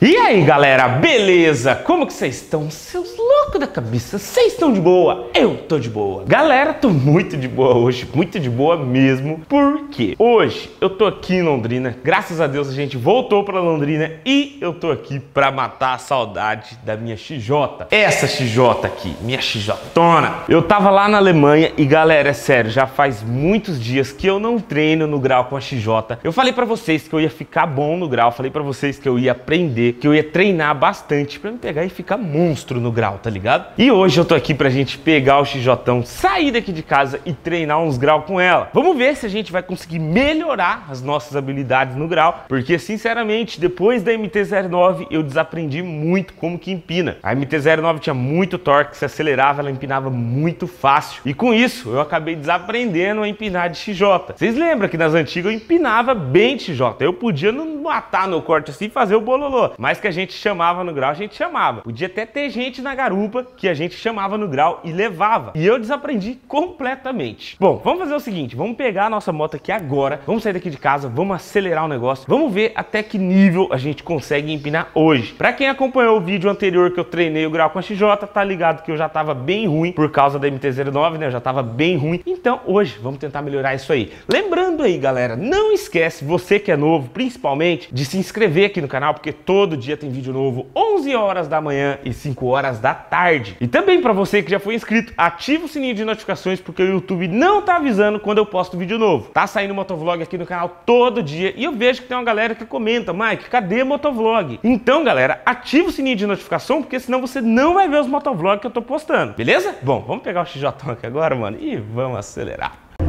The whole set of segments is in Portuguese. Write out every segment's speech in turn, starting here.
E aí galera, beleza? Como que vocês estão? Seus loucos da cabeça, vocês estão de boa? Eu tô de boa. Galera, tô muito de boa hoje, muito de boa mesmo. Porque hoje eu tô aqui em Londrina, graças a Deus a gente voltou pra Londrina e eu tô aqui pra matar a saudade da minha XJ. Essa XJ aqui, minha XJona. Eu tava lá na Alemanha e galera, é sério, já faz muitos dias que eu não treino no grau com a XJ. Eu falei pra vocês que eu ia ficar bom no grau, falei pra vocês que eu ia aprender, que eu ia treinar bastante pra me pegar e ficar monstro no grau, tá ligado? E hoje eu tô aqui pra gente pegar o XJão, sair daqui de casa e treinar uns graus com ela. Vamos ver se a gente vai conseguir melhorar as nossas habilidades no grau, porque sinceramente, depois da MT-09 eu desaprendi muito como que empina. A MT-09 tinha muito torque, se acelerava, ela empinava muito fácil. E com isso, eu acabei desaprendendo a empinar de XJ. Vocês lembram que nas antigas eu empinava bem de XJ? Eu podia não matar no corte assim e fazer o bololô. Mas que a gente chamava no grau, a gente chamava. Podia até ter gente na garupa que a gente chamava no grau e levava. E eu desaprendi completamente. Bom, vamos fazer o seguinte, vamos pegar a nossa moto aqui agora, vamos sair daqui de casa, vamos acelerar o negócio, vamos ver até que nível a gente consegue empinar hoje. Pra quem acompanhou o vídeo anterior que eu treinei o grau com a XJ, tá ligado que eu já tava bem ruim por causa da MT-09, né? Eu já tava bem ruim. Então hoje vamos tentar melhorar isso aí. Lembrando aí, galera, não esquece, você que é novo, principalmente, de se inscrever aqui no canal, porque todo dia tem vídeo novo, 11 horas da manhã e 5 horas da tarde. E também para você que já foi inscrito, ativa o sininho de notificações, porque o YouTube não tá avisando quando eu posto vídeo novo. Tá saindo motovlog aqui no canal todo dia e eu vejo que tem uma galera que comenta: Mike, cadê motovlog? Então, galera, ativa o sininho de notificação, porque senão você não vai ver os motovlogs que eu tô postando, beleza? Bom, vamos pegar o XJ aqui agora, mano, e vamos acelerar.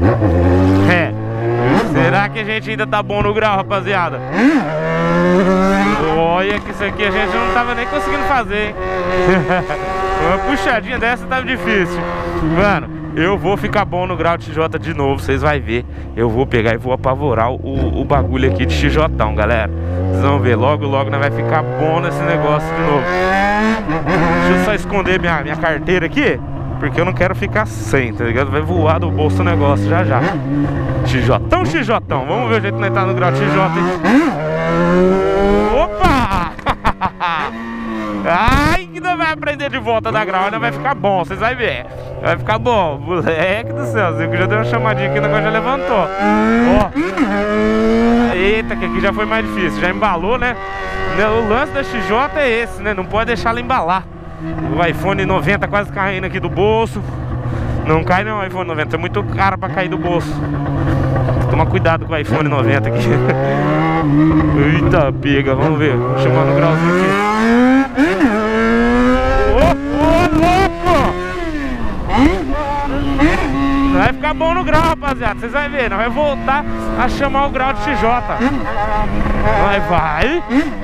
Será que a gente ainda tá bom no grau, rapaziada? Olha que isso aqui a gente não tava nem conseguindo fazer, hein? Uma puxadinha dessa tava difícil. Mano, eu vou ficar bom no grau de XJ de novo, vocês vão ver. Eu vou pegar e vou apavorar o bagulho aqui de XJão, galera. Vocês vão ver, logo logo nós vai ficar bom nesse negócio de novo. Deixa eu só esconder minha carteira aqui, porque eu não quero ficar sem, tá ligado? Vai voar do bolso o negócio já já. XJão, vamos ver o jeito que nós tá no grau de XJ, hein? Opa! Ai, que não vai aprender de volta da grau, ainda vai ficar bom, vocês vão ver. Vai ficar bom, moleque do céu. Zico já deu uma chamadinha aqui, o negócio já levantou. Ó. Eita, que aqui já foi mais difícil, já embalou, né? O lance da XJ é esse, né? Não pode deixar ela embalar. O iPhone 90 quase caindo aqui do bolso. Não cai não, o iPhone 90, é muito caro pra cair do bolso. Toma cuidado com o iPhone 90 aqui. Eita, pega, vamos ver. Vou chamar no grauzinho aqui. Ô, louco! Vai ficar bom no grau, rapaziada. Vocês vão ver, nós vamos voltar a chamar o grau de XJ. Vai.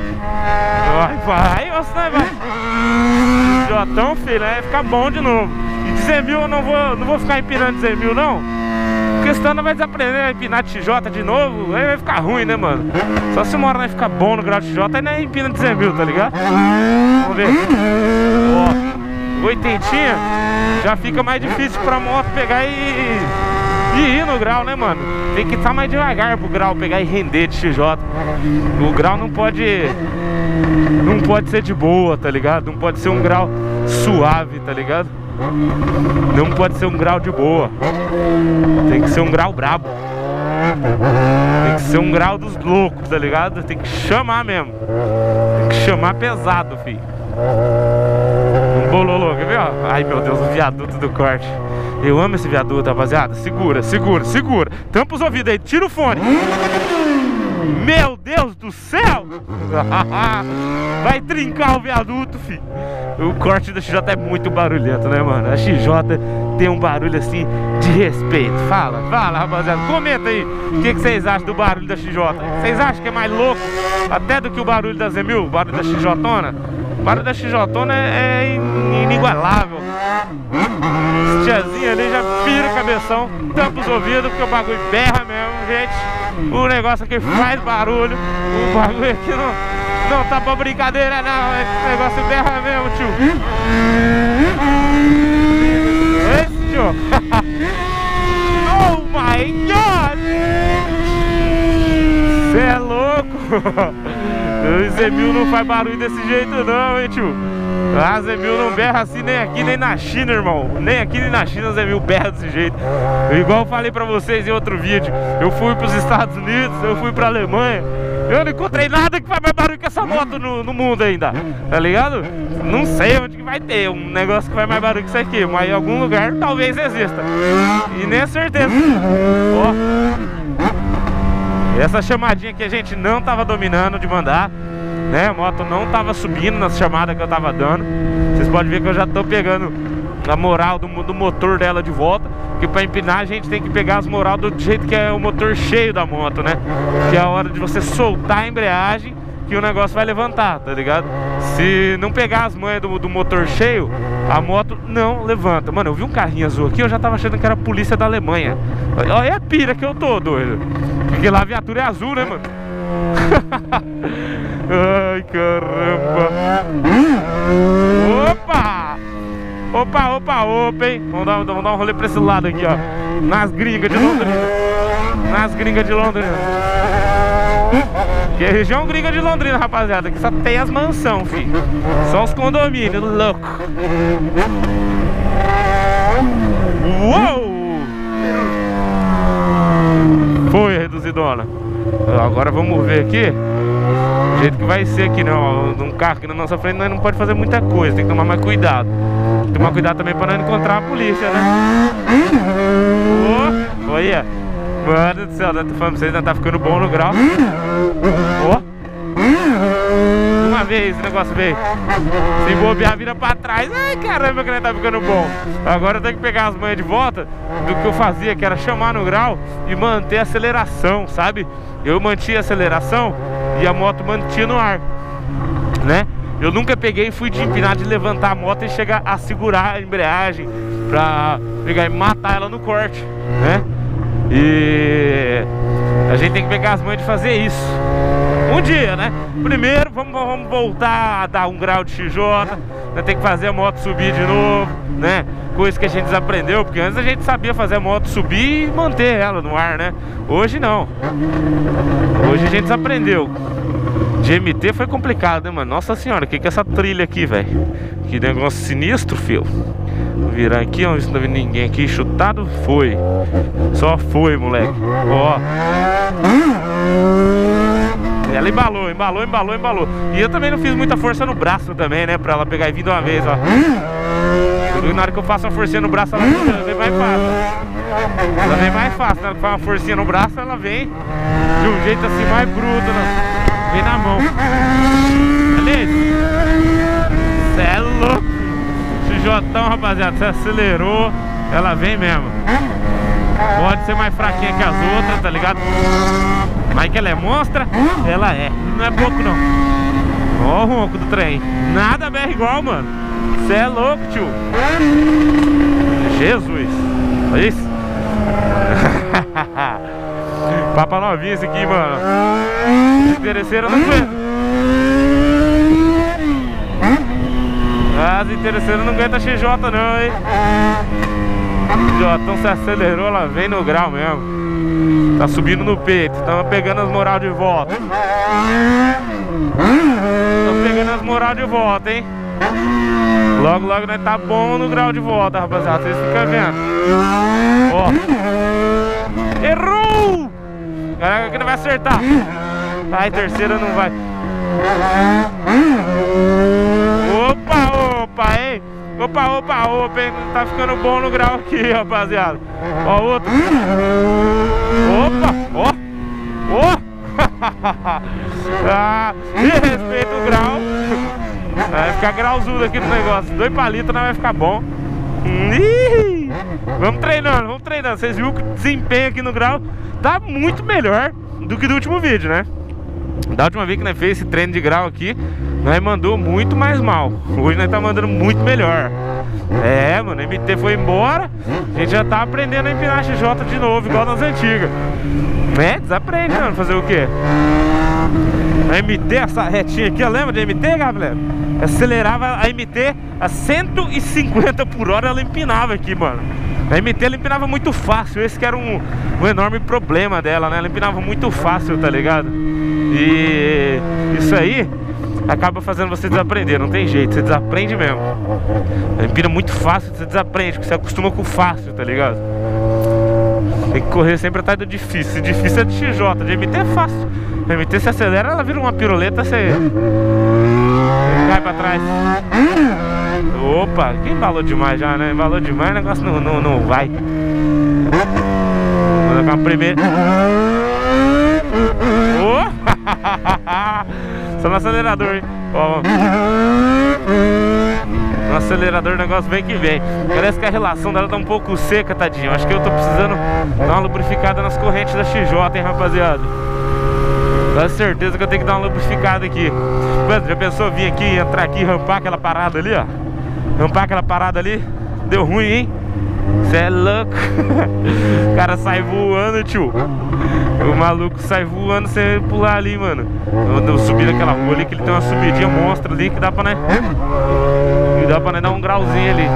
Ou se nós vai. XJão, filho, vai ficar bom de novo. E 100 mil eu não vou ficar empinando 100 mil, não. Porque senão não vai desaprender a empinar de XJ de novo, aí vai ficar ruim, né, mano? Só se uma hora nós ficar bom no grau de XJ, aí não é empina de 100 mil, tá ligado? Vamos ver. Ó, 80 já fica mais difícil pra moto pegar e ir no grau, né, mano? Tem que estar mais devagar pro grau pegar e render de XJ. O grau não pode ser de boa, tá ligado? Não pode ser um grau suave, tá ligado? Não pode ser um grau de boa. Tem que ser um grau brabo. Tem que ser um grau dos loucos, tá ligado? Tem que chamar mesmo. Tem que chamar pesado, filho. Um bololô, quer ver, ó? Ai, meu Deus, o viaduto do corte. Eu amo esse viaduto, rapaziada. Segura. Tampa os ouvidos aí, tira o fone. Meu Deus do céu! Vai trincar o viaduto, filho. O corte da XJ é muito barulhento, né, mano? A XJ tem um barulho assim de respeito. Fala, rapaziada. Comenta aí o que vocês acham do barulho da XJ. Vocês acham que é mais louco até do que o barulho da Z1000? O barulho da XJona? O barulho da XJona é inigualável. Esse tiazinho ali já vira o cabeção, tampa os ouvidos, porque o bagulho berra mesmo, gente. O negócio aqui faz barulho. O bagulho aqui não tá pra brincadeira, não. Esse negócio berra mesmo, tio. Esse, tio. Oh my God! Cê é louco! O Z1000 não faz barulho desse jeito não, hein, tio. A Z1000 não berra assim nem aqui nem na China, irmão. Nem aqui nem na China a Z1000 berra desse jeito. Igual eu falei pra vocês em outro vídeo, eu fui pros Estados Unidos, eu fui pra Alemanha, eu não encontrei nada que faz mais barulho que essa moto no mundo ainda, tá ligado? Não sei onde que vai ter um negócio que faz mais barulho que isso aqui, mas em algum lugar talvez exista. E nem é certeza. Ó, essa chamadinha que a gente não tava dominando de mandar, né? A moto não tava subindo nas chamadas que eu tava dando. Vocês podem ver que eu já tô pegando a moral do motor dela de volta. Porque pra empinar a gente tem que pegar as moral do jeito que é o motor cheio da moto, né? Que é a hora de você soltar a embreagem que o negócio vai levantar, tá ligado? Se não pegar as manhas do motor cheio, a moto não levanta. Mano, eu vi um carrinho azul aqui, eu já tava achando que era a polícia da Alemanha. Olha a pira que eu tô, doido. Porque lá a viatura é azul, né, mano? Ai, caramba. Opa! Opa, hein? Vamos dar um rolê pra esse lado aqui, ó. Nas gringas de Londrina. Nas gringas de Londrina. Que é região gringa de Londrina, rapaziada. Que só tem as mansão, filho. Só os condomínios, louco. Uou! Foi, reduzidona. Agora vamos ver aqui o jeito que vai ser aqui, não. Um carro aqui na nossa frente nós não pode fazer muita coisa, tem que tomar mais cuidado. Tomar cuidado também pra não encontrar a polícia, né? Olha, mano do céu, tô falando pra vocês, ainda tá ficando bom no grau. Uma vez esse negócio veio. Se bobear, vira pra trás. Ai, caramba, que não tá ficando bom. Agora eu tenho que pegar as manhas de volta do que eu fazia, que era chamar no grau e manter a aceleração, sabe? Eu mantinha a aceleração e a moto mantinha no ar, né? Eu nunca peguei e fui de empinar, de levantar a moto e chegar a segurar a embreagem pra pegar e matar ela no corte, né? E a gente tem que pegar as manhas de fazer isso um dia, né? Primeiro vamos voltar a dar um grau de XJ, né? Tem que fazer a moto subir de novo, né? Coisa que a gente desaprendeu, porque antes a gente sabia fazer a moto subir e manter ela no ar, né? Hoje não. Hoje a gente desaprendeu. De MT foi complicado, né, mano? Nossa senhora, o que é essa trilha aqui, velho? Que negócio sinistro, filho. Vou virar aqui, ó, não tá vendo ninguém aqui. Chutado, foi. Só foi, moleque. Ó. Ela embalou. E eu também não fiz muita força no braço também, né? Pra ela pegar e vir de uma vez, ó. Na hora que eu faço uma forcinha no braço, ela vem mais fácil. Ela vem mais fácil. Na hora que faz uma forcinha no braço, ela vem de um jeito assim mais bruto, né? Vem na mão. Beleza? Cê é louco. XJ, rapaziada, você acelerou, ela vem mesmo. Pode ser mais fraquinha que as outras, tá ligado? Mas que ela é monstra, ela é. Não é pouco não. Ó o ronco do trem. Nada berra igual, mano. Cê é louco, tio. Jesus. Olha isso. Papa novinha esse aqui, mano. Interesseira não aguenta. As interesseiras não aguenta XJ não, hein. Então se acelerou, ela vem no grau mesmo. Tá subindo no peito. Estamos pegando as moral de volta. Estamos pegando as moral de volta, hein. Logo, logo nós tá bom no grau de volta, rapaziada. Vocês ficam vendo. Ó. Errou! Caraca, que não vai acertar. Ai, terceira não vai. Opa, hein? Opa, hein? Tá ficando bom no grau aqui, rapaziada. Ó, outro. Opa, ó. Ah, e respeita o grau. Vai ficar grauzudo aqui no negócio. 2 palitos não vai ficar bom. Vamos treinando. Vocês viram que o desempenho aqui no grau tá muito melhor do que do último vídeo, né? Da última vez que nós fez esse treino de grau aqui, nós mandou muito mais mal. Hoje nós tá mandando muito melhor. É, mano, a MT foi embora. A gente já tá aprendendo a empinar XJ de novo, igual nas antigas. Desaprende, mano, fazer o quê? A MT, essa retinha aqui, lembra de MT, galera? Acelerava a MT a 150 por hora, ela empinava aqui, mano. A MT ela empinava muito fácil, esse que era um enorme problema dela, né? Ela empinava muito fácil, tá ligado? E isso aí acaba fazendo você desaprender, não tem jeito, você desaprende mesmo. Ela empina muito fácil, você desaprende, porque você acostuma com o fácil, tá ligado? Tem que correr sempre atrás do difícil. Se difícil é de XJ, de MT é fácil. A MT se acelera, ela vira uma piruleta, você cai pra trás. Opa, quem embalou demais já, né? Embalou demais, o negócio não vai. Vou dar uma primeira. Oh! Só no acelerador, hein? Ó. No acelerador o negócio vem que vem. Parece que a relação dela tá um pouco seca, tadinho. Acho que eu tô precisando dar uma lubrificada nas correntes da XJ, hein, rapaziada. Dá certeza que eu tenho que dar uma lubrificada aqui. Mano, já pensou vir aqui, entrar aqui e rampar aquela parada ali, ó? Rampar aquela parada ali? Deu ruim, hein? Cê é louco. O cara sai voando, tio. O maluco sai voando sem pular ali, mano. Eu subi naquela rua ali, que ele tem uma subidinha monstra ali, que dá pra, né? Que dá pra, né, dar um grauzinho ali.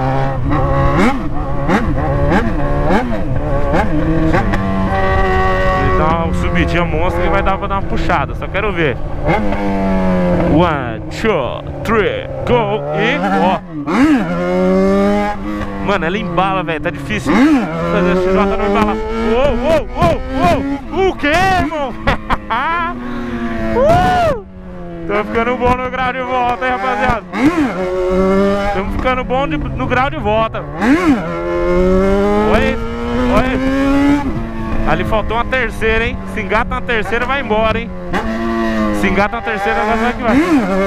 Ele dá uma subidinha monstra que vai dar pra dar uma puxada. Só quero ver. 1, 2, 3, go e ó. Mano, ela embala, velho, tá difícil fazer a XJ não embala. Uou. O que, irmão? Tô ficando bom no grau de volta, hein, rapaziada. Estamos ficando bom no grau de volta. Oi. Ali faltou uma terceira, hein. Se engata uma terceira, vai embora, hein. Se engata uma terceira, agora vai que vai.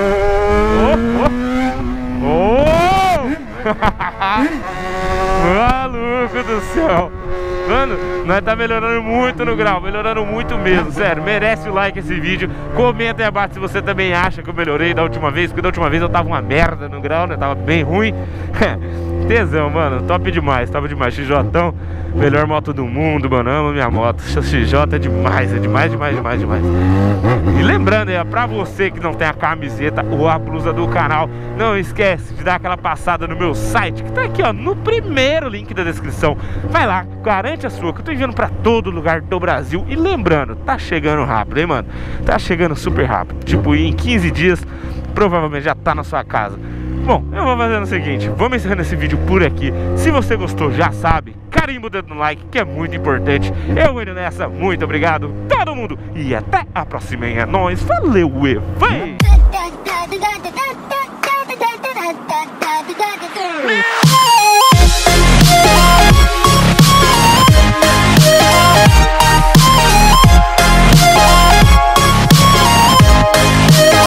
Maluco do céu. Mano, nós tá melhorando muito no grau, melhorando muito mesmo, sério, merece o like esse vídeo. Comenta aí abaixo se você também acha que eu melhorei da última vez, porque da última vez eu tava uma merda no grau, né, tava bem ruim. Tesão, mano, top demais, XJão, melhor moto do mundo, mano, amo minha moto. XJ é demais, demais. E lembrando aí, pra você que não tem a camiseta ou a blusa do canal, não esquece de dar aquela passada no meu site, que tá aqui, ó, no primeiro link da descrição. Vai lá, garante a sua, que eu tô enviando pra todo lugar do Brasil. E lembrando, tá chegando rápido, hein, mano? Tá chegando super rápido, tipo, em 15 dias, provavelmente já tá na sua casa. Bom, eu vou fazendo o seguinte, vamos encerrando esse vídeo por aqui. Se você gostou, já sabe, carimba o dedo no like, que é muito importante. Eu vou indo nessa, muito obrigado, todo mundo, e até a próxima, hein? É nóis, valeu e vai!